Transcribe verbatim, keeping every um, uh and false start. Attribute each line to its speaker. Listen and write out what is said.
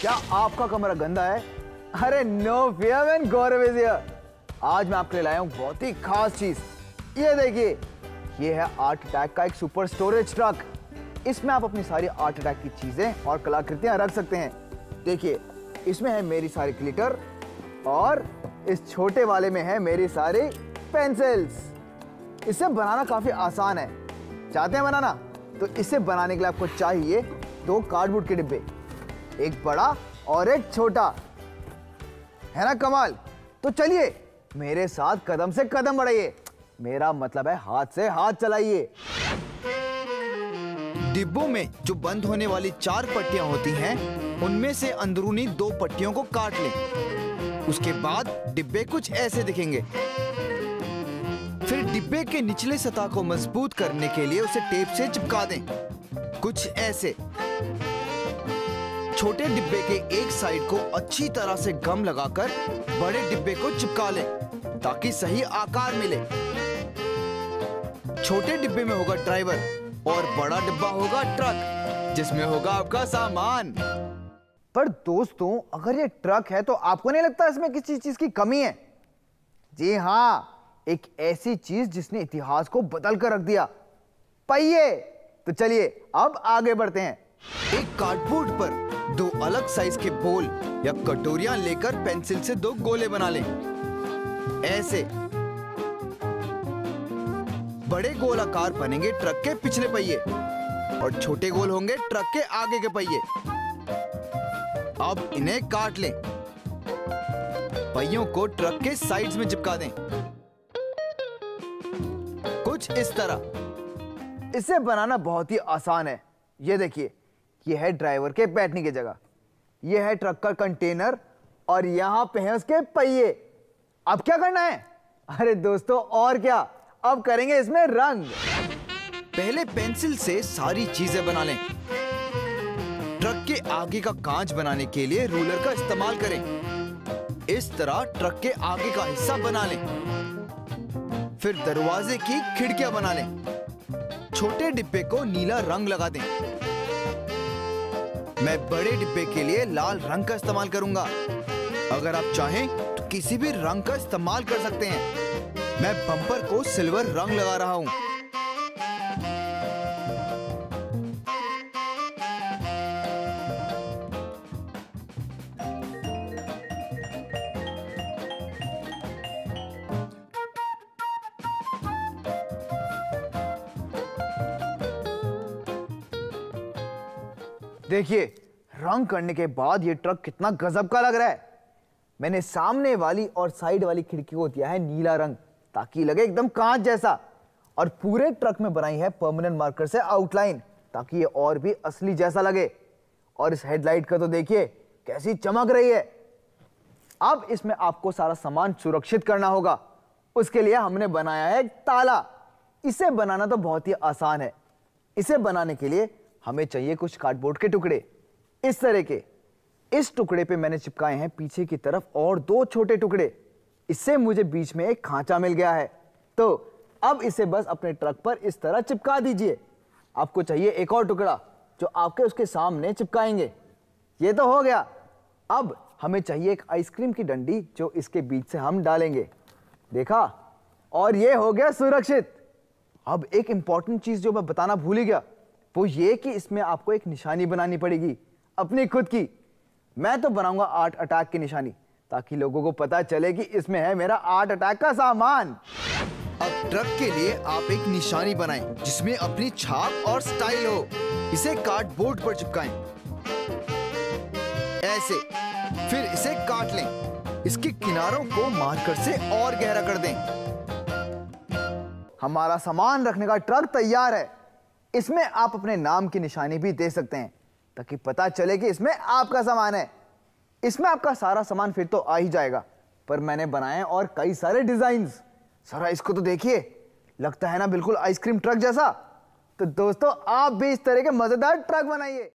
Speaker 1: क्या आपका कमरा गंदा है? अरे no fear man, Gaurav is here. आज मैं आपके लिए लाया हूं बहुत ही खास चीज। ये देखिए, ये है आर्ट अटैक का एक सुपर स्टोरेज ट्रक। इसमें आप अपनी सारी आर्ट अटैक की चीजें और कलाकृतियां रख सकते हैं। देखिए, इसमें है मेरी सारी ग्लिटर और इस छोटे वाले में है मेरी सारी पेंसिल्स। इसे बनाना काफी आसान है। चाहते हैं बनाना? तो इसे बनाने के लिए आपको चाहिए दो कार्डबोर्ड के डिब्बे, एक बड़ा और एक छोटा। है ना कमाल? तो चलिए मेरे साथ कदम से कदम बढ़ाइए, मेरा मतलब है हाथ से हाथ चलाइए। डिब्बों में जो बंद होने वाली चार पट्टियां होती हैं, उनमें से अंदरूनी दो पट्टियों को काट लें। उसके बाद डिब्बे कुछ ऐसे दिखेंगे। फिर डिब्बे के निचले सतह को मजबूत करने के लिए उसे टेप से चिपका दें, कुछ ऐसे। छोटे डिब्बे के एक साइड को अच्छी तरह से गम लगाकर बड़े डिब्बे को चिपका लें ताकि सही आकार मिले। छोटे डिब्बे में होगा ड्राइवर और बड़ा डिब्बा होगा ट्रक, जिसमें होगा आपका सामान। पर दोस्तों, अगर ये ट्रक है तो आपको नहीं लगता इसमें किसी चीज की कमी है? जी हाँ, एक ऐसी चीज जिसने इतिहास को बदल कर रख दिया, पहिए। तो चलिए अब आगे बढ़ते हैं। एक कार्डबोर्ड पर दो अलग साइज के बोल या कटोरियां लेकर पेंसिल से दो गोले बना लें, ऐसे। बड़े गोल आकार बनेंगे ट्रक के पिछले पहिए और छोटे गोल होंगे ट्रक के आगे के पहिए। अब इन्हें काट लें। पहियों को ट्रक के साइड्स में चिपका दें, कुछ इस तरह। इसे बनाना बहुत ही आसान है। ये देखिए, ये है ड्राइवर के बैठने की जगह, ये है ट्रक का कंटेनर और यहां पे है उसके पहिए। अब क्या करना है? अरे दोस्तों, और क्या, अब करेंगे इसमें रंग। पहले पेंसिल से सारी चीजें बना लें। ट्रक के आगे का कांच बनाने के लिए रूलर का इस्तेमाल करें। इस तरह ट्रक के आगे का हिस्सा बना लें। फिर दरवाजे की खिड़कियां बना लें। छोटे डिब्बे को नीला रंग लगा दें। मैं बड़े डिब्बे के लिए लाल रंग का इस्तेमाल करूंगा। अगर आप चाहें तो किसी भी रंग का इस्तेमाल कर सकते हैं। मैं बम्पर को सिल्वर रंग लगा रहा हूं। देखिए, रंग करने के बाद ये ट्रक कितना गजब का लग रहा है। मैंने सामने वाली और साइड वाली खिड़की को दिया है नीला रंग ताकि लगे एकदम कांच जैसा, और पूरे ट्रक में बनाई है परमानेंट मार्कर से आउटलाइन ताकि ये और भी असली जैसा लगे। और इस हेडलाइट का तो देखिए कैसी चमक रही है। अब इसमें आपको सारा सामान सुरक्षित करना होगा। उसके लिए हमने बनाया है एक ताला। इसे बनाना तो बहुत ही आसान है। इसे बनाने के लिए हमें चाहिए कुछ कार्डबोर्ड के टुकड़े, इस तरह के। इस टुकड़े पे मैंने चिपकाए हैं पीछे की तरफ और दो छोटे टुकड़े। इससे मुझे बीच में एक खांचा मिल गया है। तो अब इसे बस अपने ट्रक पर इस तरह चिपका दीजिए। आपको चाहिए एक और टुकड़ा जो आपके उसके सामने चिपकाएंगे। ये तो हो गया। अब हमें चाहिए एक आइसक्रीम की डंडी जो इसके बीच से हम डालेंगे। देखा? और ये हो गया सुरक्षित। अब एक इंपॉर्टेंट चीज जो मैं बताना भूल ही गया, वो ये कि इसमें आपको एक निशानी बनानी पड़ेगी, अपनी खुद की। मैं तो बनाऊंगा आर्ट अटैक की निशानी ताकि लोगों को पता चले कि इसमें है मेरा आर्ट अटैक का सामान। अब ट्रक के लिए आप एक निशानी बनाएं जिसमें अपनी छाप और स्टाइल हो। इसे कार्डबोर्ड पर चिपकाएं, ऐसे। फिर इसे काट लें। इसके किनारों को मार्कर से और गहरा कर दें। हमारा सामान रखने का ट्रक तैयार है। इसमें आप अपने नाम की निशानी भी दे सकते हैं ताकि पता चले कि इसमें आपका सामान है। इसमें आपका सारा सामान फिर तो आ ही जाएगा, पर मैंने बनाए हैं और कई सारे डिजाइन्स। सारा इसको तो देखिए, लगता है ना बिल्कुल आइसक्रीम ट्रक जैसा। तो दोस्तों, आप भी इस तरह के मजेदार ट्रक बनाइए।